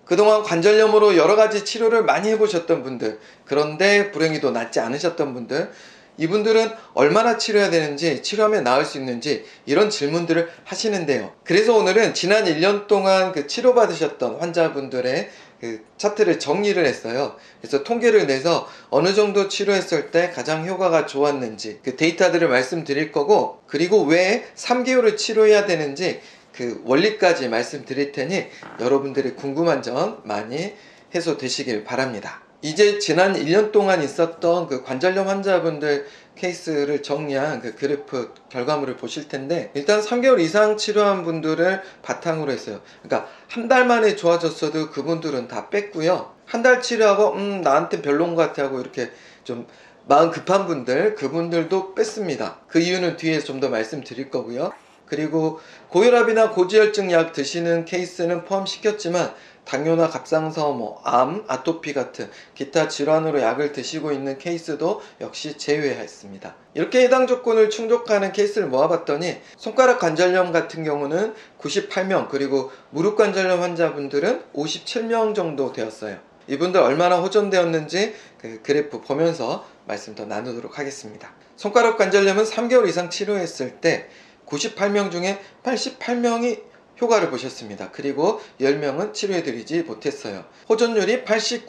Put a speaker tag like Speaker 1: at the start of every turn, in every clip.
Speaker 1: 그동안 관절염으로 여러가지 치료를 많이 해보셨던 분들, 그런데 불행히도 낫지 않으셨던 분들, 이분들은 얼마나 치료해야 되는지, 치료하면 나을 수 있는지 이런 질문들을 하시는데요. 그래서 오늘은 지난 1년 동안 치료받으셨던 환자분들의 차트를 정리를 했어요. 그래서 통계를 내서 어느 정도 치료했을 때 가장 효과가 좋았는지 데이터들을 말씀드릴 거고, 그리고 왜 3개월을 치료해야 되는지 원리까지 말씀드릴 테니 여러분들의 궁금한 점 많이 해소되시길 바랍니다. 이제 지난 1년 동안 있었던 관절염 환자분들 케이스를 정리한 그래프 결과물을 보실 텐데, 일단 3개월 이상 치료한 분들을 바탕으로 했어요. 그러니까 한 달 만에 좋아졌어도 그분들은 다 뺐고요. 한 달 치료하고 나한테 별론 것 같아 하고 이렇게 좀 마음 급한 분들, 그분들도 뺐습니다. 그 이유는 뒤에 좀 더 말씀드릴 거고요. 그리고 고혈압이나 고지혈증 약 드시는 케이스는 포함시켰지만 당뇨나 갑상선, 암, 아토피 같은 기타 질환으로 약을 드시고 있는 케이스도 역시 제외했습니다. 이렇게 해당 조건을 충족하는 케이스를 모아봤더니 손가락 관절염 같은 경우는 98명, 그리고 무릎 관절염 환자분들은 57명 정도 되었어요. 이분들 얼마나 호전되었는지 그래프 보면서 말씀 더 나누도록 하겠습니다. 손가락 관절염은 3개월 이상 치료했을 때 98명 중에 88명이 효과를 보셨습니다. 그리고 10명은 치료해드리지 못했어요. 호전율이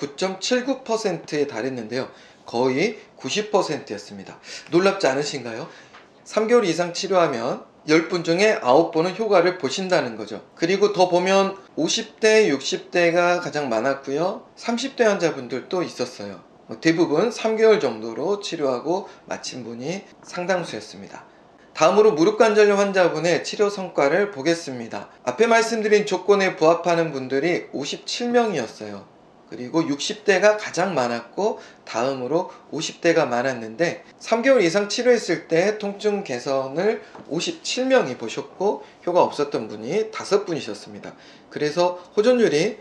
Speaker 1: 89.79%에 달했는데요. 거의 90%였습니다. 놀랍지 않으신가요? 3개월 이상 치료하면 10분 중에 9분은 효과를 보신다는 거죠. 그리고 더 보면 50대, 60대가 가장 많았고요. 30대 환자분들도 있었어요. 대부분 3개월 정도로 치료하고 마친 분이 상당수였습니다. 다음으로 무릎 관절염 환자분의 치료 성과를 보겠습니다. 앞에 말씀드린 조건에 부합하는 분들이 57명이었어요. 그리고 60대가 가장 많았고 다음으로 50대가 많았는데 3개월 이상 치료했을 때 통증 개선을 57명이 보셨고 효과 없었던 분이 5분이셨습니다. 그래서 호전율이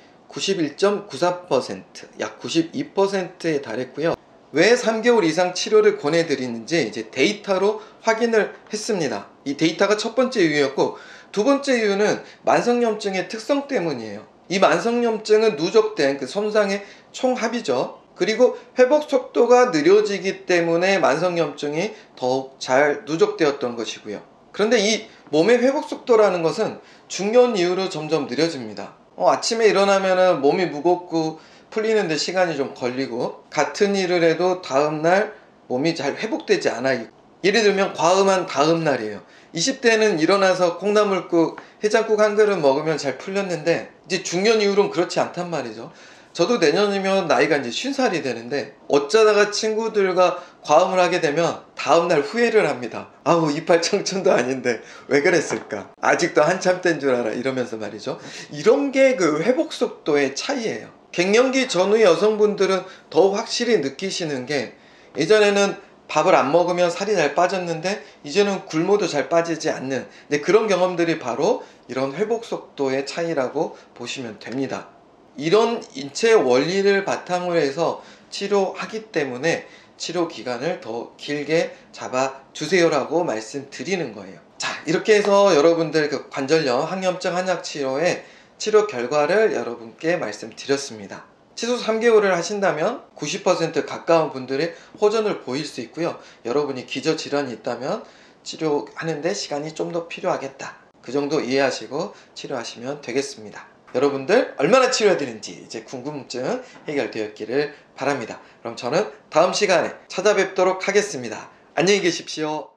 Speaker 1: 91.94%, 약 92%에 달했고요. 왜 3개월 이상 치료를 권해드리는지 이제 데이터로 확인을 했습니다. 이 데이터가 첫 번째 이유였고, 두 번째 이유는 만성염증의 특성 때문이에요. 이 만성염증은 누적된 손상의 총합이죠. 그리고 회복 속도가 느려지기 때문에 만성염증이 더욱 잘 누적되었던 것이고요. 그런데 이 몸의 회복 속도라는 것은 중년 이후로 점점 느려집니다. 아침에 일어나면 몸이 무겁고 풀리는데 시간이 좀 걸리고, 같은 일을 해도 다음날 몸이 잘 회복되지 않아요. 예를 들면 과음한 다음날이에요. 20대는 일어나서 콩나물국, 해장국 한 그릇 먹으면 잘 풀렸는데 이제 중년 이후로는 그렇지 않단 말이죠. 저도 내년이면 나이가 이제 50살이 되는데 어쩌다가 친구들과 과음을 하게 되면 다음날 후회를 합니다. 아우, 이빨 청춘도 아닌데 왜 그랬을까? 아직도 한참 땐 줄 알아, 이러면서 말이죠. 이런 게 회복 속도의 차이예요. 갱년기 전후 여성분들은 더 확실히 느끼시는 게, 예전에는 밥을 안 먹으면 살이 잘 빠졌는데 이제는 굶어도 잘 빠지지 않는, 그런 경험들이 바로 이런 회복 속도의 차이라고 보시면 됩니다. 이런 인체 원리를 바탕으로 해서 치료하기 때문에 치료 기간을 더 길게 잡아주세요라고 말씀드리는 거예요. 자, 이렇게 해서 여러분들 관절염, 항염증 한약 치료의 치료 결과를 여러분께 말씀드렸습니다. 최소 3개월을 하신다면 90% 가까운 분들이 호전을 보일 수 있고요. 여러분이 기저질환이 있다면 치료하는데 시간이 좀 더 필요하겠다, 그 정도 이해하시고 치료하시면 되겠습니다. 여러분들 얼마나 치료해야 되는지 이제 궁금증 해결되었기를 바랍니다. 그럼 저는 다음 시간에 찾아뵙도록 하겠습니다. 안녕히 계십시오.